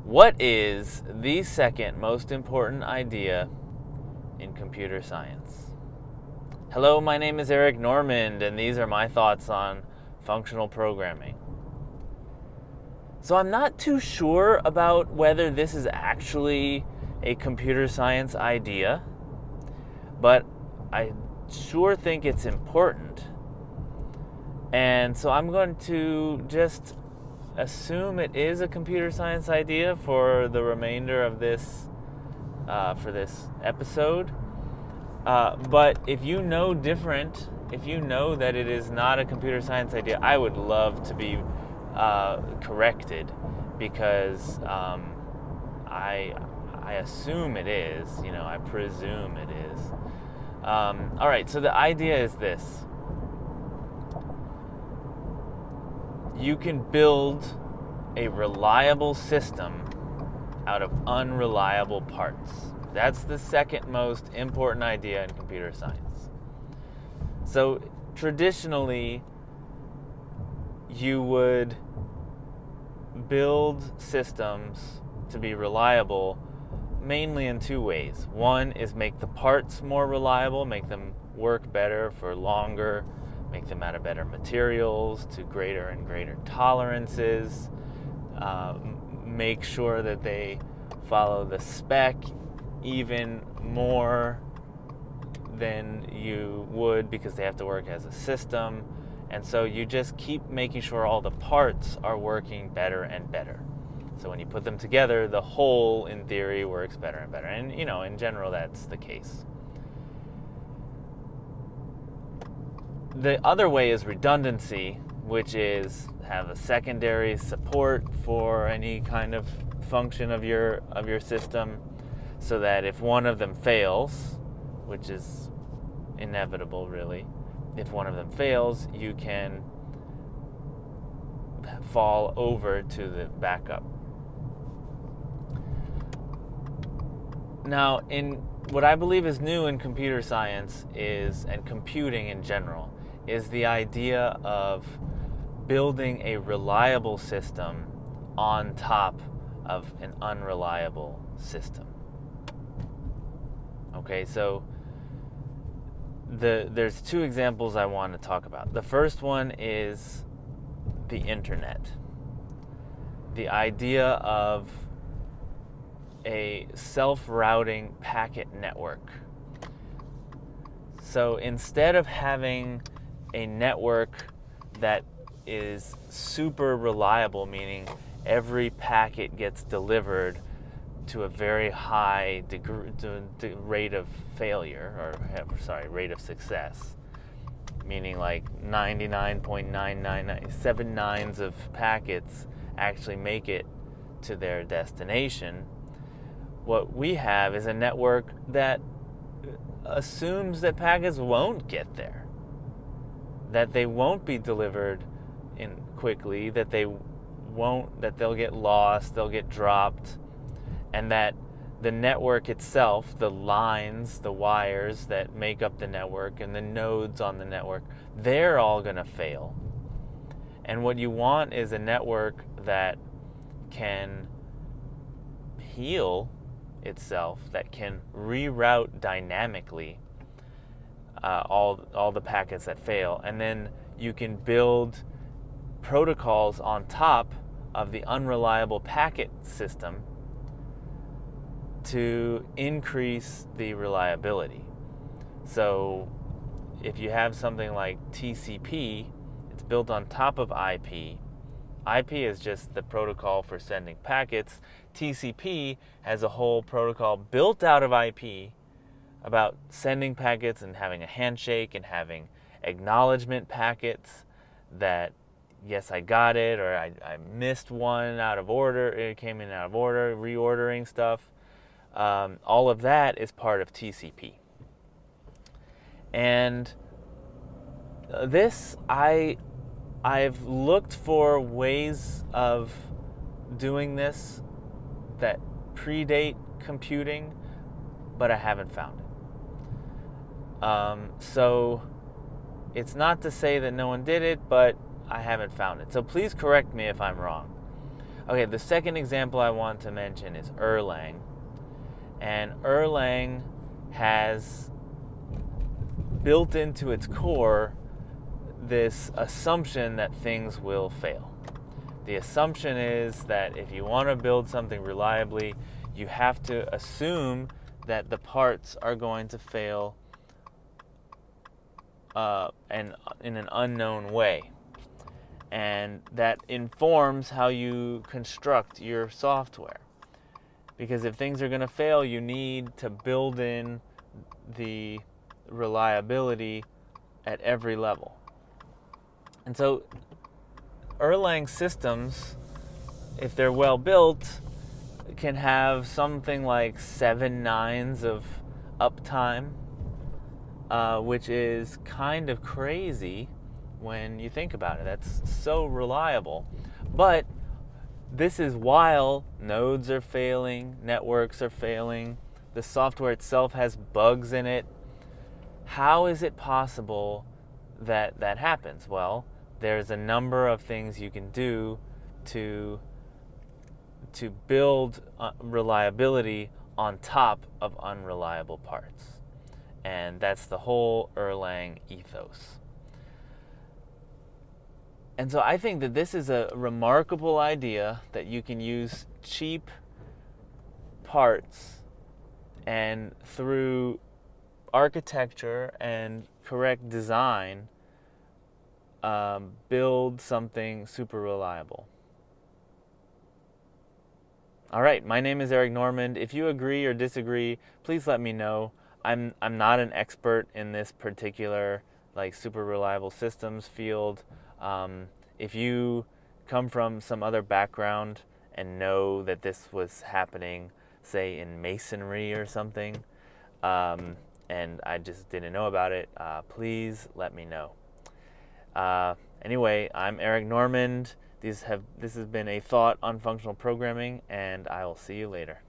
What is the second most important idea in computer science? Hello, my name is Eric Normand, and these are my thoughts on functional programming. So I'm not too sure about whether this is actually a computer science idea, but I sure think it's important. And so I'm going to just assume it is a computer science idea for the remainder of this, for this episode. But if you know different, if you know that it is not a computer science idea, I would love to be corrected, because I assume it is, I presume it is. All right, so the idea is this. You can build a reliable system out of unreliable parts. That's the second most important idea in computer science. So traditionally, you would build systems to be reliable mainly in two ways. One is make the parts more reliable, make them work better for longer, make them out of better materials to greater and greater tolerances, make sure that they follow the spec even more than you would because they have to work as a system. And so you just keep making sure all the parts are working better and better. So when you put them together, the whole, in theory, works better and better. And, in general, that's the case. The other way is redundancy, which is have a secondary support for any kind of function of your system, so that if one of them fails, which is inevitable really, if one of them fails, you can fall over to the backup. Now, in what I believe is new in computer science and computing in general, is the idea of building a reliable system on top of an unreliable system. Okay, so there's two examples I want to talk about. The first one is the internet. The idea of a self-routing packet network. So instead of having a network that is super reliable, meaning every packet gets delivered to a very high rate of failure, rate of success, meaning like 99.99979 of packets actually make it to their destination. What we have is a network that assumes that packets won't get there, that they won't be delivered in quickly, that they'll get lost, they'll get dropped, and that the network itself, the lines, the wires that make up the network, and the nodes on the network, they're all going to fail. And what you want is a network that can heal itself, that can reroute dynamically all the packets that fail, and then you can build protocols on top of the unreliable packet system to increase the reliability. So if you have something like TCP, it's built on top of IP. IP is just the protocol for sending packets. TCP has a whole protocol built out of IP about sending packets and having a handshake and having acknowledgement packets that, yes, I got it, or I missed one out of order, it came in out of order, reordering stuff. All of that is part of TCP. And this, I've looked for ways of doing this that predate computing, but I haven't found it. So it's not to say that no one did it, but I haven't found it. So please correct me if I'm wrong. Okay, the second example I want to mention is Erlang. And Erlang has built into its core this assumption that things will fail. The assumption is that if you want to build something reliably, you have to assume that the parts are going to fail and in an unknown way. And that informs how you construct your software. Because if things are going to fail, you need to build in the reliability at every level. And so Erlang systems, if they're well built, can have something like 7 nines of uptime, which is kind of crazy when you think about it. That's so reliable. But this is while nodes are failing, networks are failing, the software itself has bugs in it. How is it possible that that happens? Well, there's a number of things you can do to build reliability on top of unreliable parts. And that's the whole Erlang ethos. And so I think that this is a remarkable idea, that you can use cheap parts and through architecture and correct design build something super reliable. All right, my name is Eric Normand. If you agree or disagree, please let me know. I'm not an expert in this particular super reliable systems field. If you come from some other background and know that this was happening, say in masonry or something, and I just didn't know about it, please let me know. Anyway, I'm Eric Normand. This has been a thought on functional programming, and I will see you later.